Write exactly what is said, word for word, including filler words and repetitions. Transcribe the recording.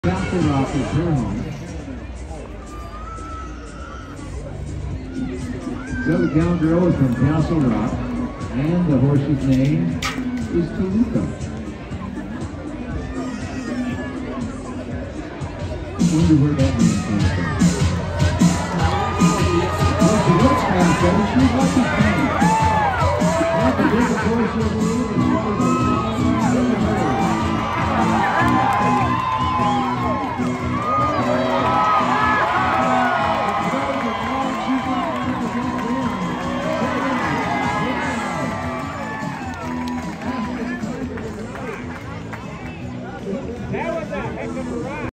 Castle Rock is her home. So the cowgirl is from Castle Rock, and the horse's name is Toluca. I wonder where that name comes from. Well, she looks fast, though. She's lucky. Not the big horse of the